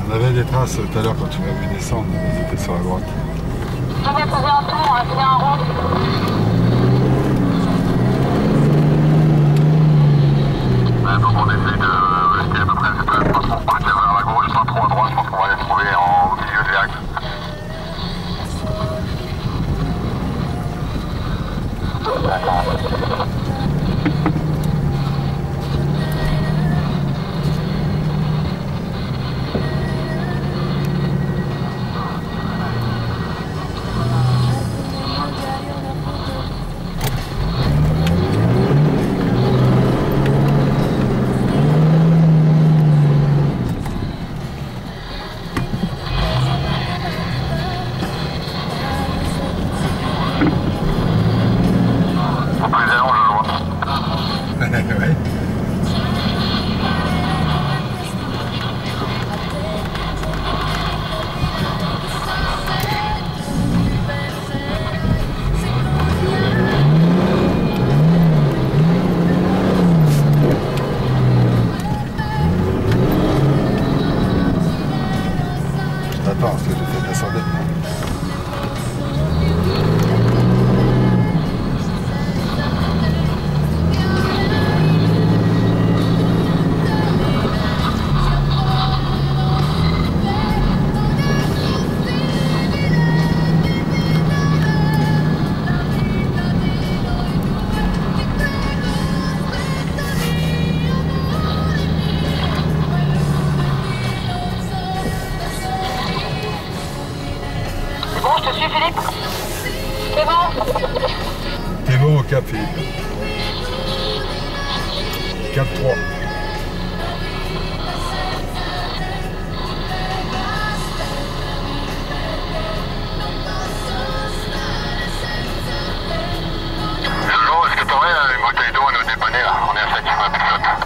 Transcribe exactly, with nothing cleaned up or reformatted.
On avait des traces tout à l'heure quand tu m'as vu descendre, elles étaient sur la droite. On va poser un tour, hein, c'est un rond. Donc on essaie de rester à peu près pas trop partir vers la gauche, pas trop à droite, je pense qu'on va les trouver en, au milieu de l'axe. D'accord. Ouais. Je t'attends parce que j'ai fait descendre. Bon, je te suis, Philippe. C'est bon. T'es bon au cap, Philippe. quatre trois. Jojo, est-ce que t'aurais une bouteille d'eau à nous dépanner là? On est à sept, il faut appeler flotte.